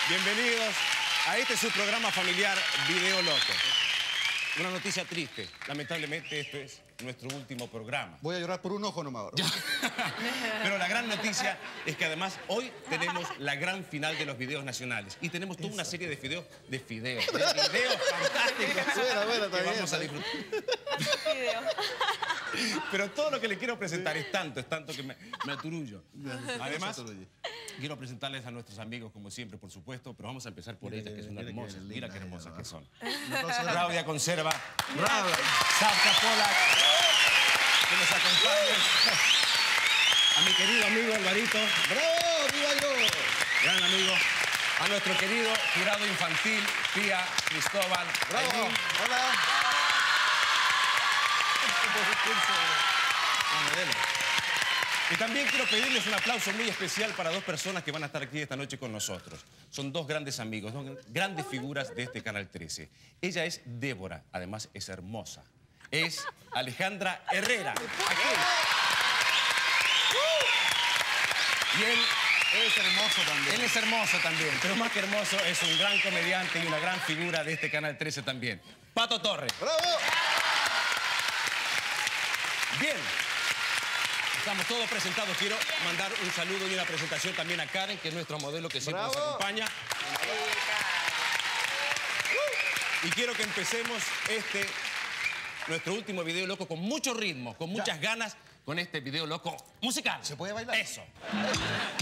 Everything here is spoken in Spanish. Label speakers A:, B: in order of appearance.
A: Bienvenidos a este su programa familiar Video Loco. Una noticia triste. Lamentablemente este es nuestro último programa.
B: Voy a llorar por un ojo nomás ahora.
A: Pero la gran noticia es que además hoy tenemos la gran final de los videos nacionales. Y tenemos toda una serie de videos fantásticos que vamos a disfrutar. Pero todo lo que le quiero presentar es tanto que me aturullo. Además, quiero presentarles a nuestros amigos, como siempre, por supuesto, pero vamos a empezar por ellas, que son hermosas. Mira qué hermosas que son. Claudia Conserva, Sapka Polak, que nos acompañen. A mi querido amigo Alvarito.
B: ¡Bravo! ¡Viva yo!
A: Gran amigo. A nuestro querido jurado infantil, Pía Cristóbal.
B: ¡Bravo!
A: Aylin.
B: ¡Hola!
A: Y también quiero pedirles un aplauso muy especial para dos personas que van a estar aquí esta noche con nosotros. Son dos grandes amigos, dos grandes figuras de este Canal 13. Ella es Débora, además es hermosa. Es Alejandra Herrera. Aquí. Y él
B: Es hermoso también.
A: es hermoso también, pero más que hermoso es un gran comediante y una gran figura de este Canal 13 también. Pato Torres.
B: ¡Bravo!
A: Bien. Estamos todos presentados. Quiero mandar un saludo y una presentación también a Karen, que es nuestro modelo que siempre nos acompaña. Y quiero que empecemos nuestro último video loco con mucho ritmo, con muchas ganas, con este video loco musical.
B: ¿Se puede bailar?
A: Eso.